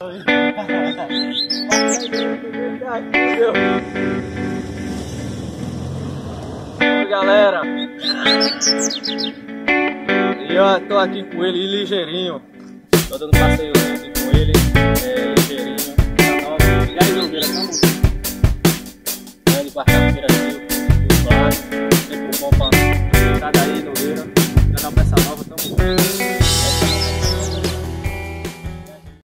Oi, galera. E eu tô aqui com ele ligeirinho. Tô dando passeio aqui.